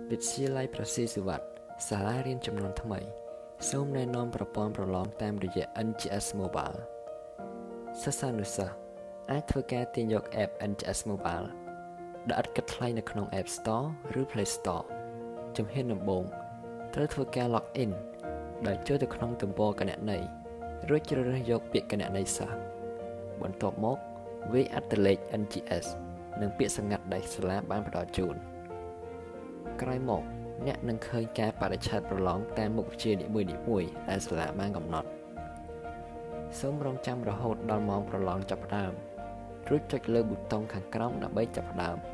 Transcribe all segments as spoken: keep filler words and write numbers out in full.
វិទ្យាល័យប្រសិទ្ធិវត្តសាលារៀនចំនួនថ្មីសូមណែនាំប្រព័ន្ធប្រឡងតាមរយៈ N G S Mobile សិស្សានុសិស្សអាចធ្វើការទាញយក App N G S Mobile ដែលឥតគិតថ្លៃនៅក្នុង App Store ឬ Play Store ជំហានដំបូងត្រូវធ្វើការ Log In ដោយចូលទៅក្នុងទំព័រគណនីរួចជ្រើសរើសយកពាក្យគណនីសិស្សបន្ទាប់មកវាយអត្ថលេខ N G S និងពាក្យសម្ងាត់ដែលសាលាបានផ្ដល់ជូនក្រោយមកអ្នកនឹងឃើញការបរិច្ឆេទប្រឡងតាមមុខវិជ្ជានីមួយៗដែលសាលាបានកំណត់សូមរងចាំរហូតដល់ម៉ោងប្រឡងចាប់ផ្ដើមរួចចុចលើប៊ូតុងខាងក្រោមដើម្បីចាប់ផ្ដើម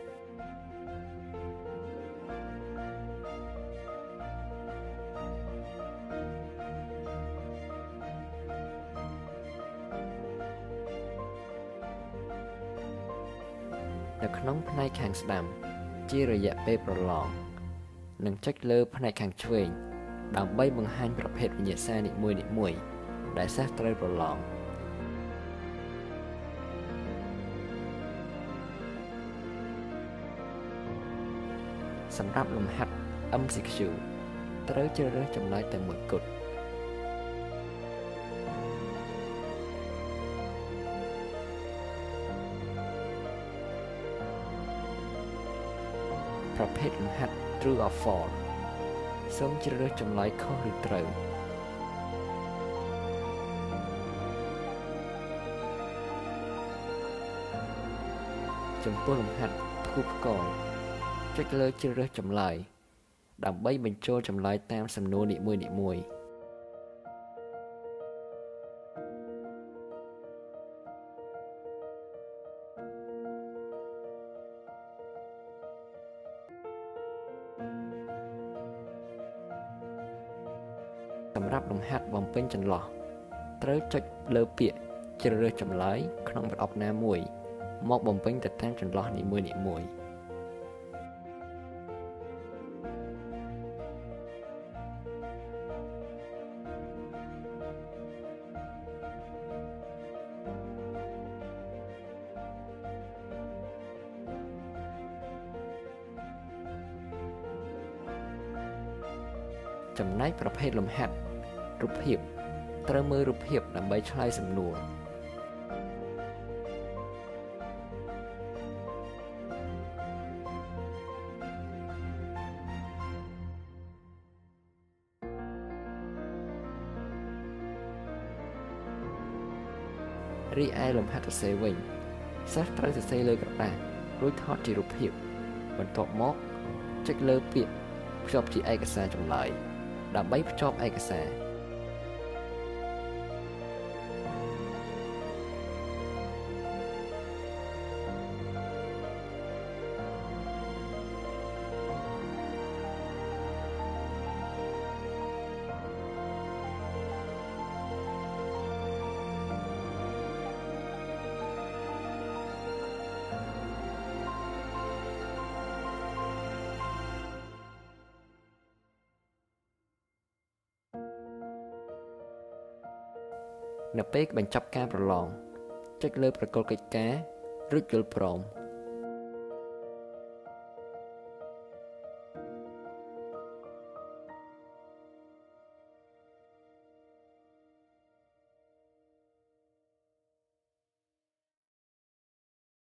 នៅក្នុងផ្នែកខាងស្ដាំជារយៈពេលប្រឡងនិងចុចលើផ្នែកខាងឆ្វេងដើម្បីបង្ហាញប្រភេទវិញ្ញាសានីមួយៗដែលសិស្សត្រូវប្រឡងសម្រាប់លំហាត់ M C Q ត្រូវជ្រើសរើសចម្លើយតែមួយគត់ប្រភេទលំហាត់ True or False សូមជ្រើសរើសចម្លើយខុសឬត្រូវចំពោះលំហាត់ផ្គូផ្គងចុចលើជ្រើសរើសចម្លើយដើម្បីបញ្ចូលចម្លើយតាមសំណួរនីមួយៗសម្រាប់លំហាត់បំពេញចន្លោះត្រូវចុចលើពាក្យជ្រើសរើសចម្លើយក្នុងប្រអប់ណាមួយមកបំពេញទៅតាមចន្លោះនីមួយៗចំណែកប្រភេទលំហាត់រូបភាពត្រូវមើលរូបភាពដើម្បីឆ្លើយសំណួររីឯលំហាត់សរសេរវិញសិស្សត្រូវសរសេរលើក្រដាសរួចថតជារូបភាពបន្ទាប់មកចុចលើពាក្យភ្ជាប់ជាឯកសារចម្លើយដើម្បីភ្ជាប់ឯកសារនៅពេលបញ្ចប់ការប្រឡងចុចលើប្រគល់កិច្ចការរួចយល់ព្រម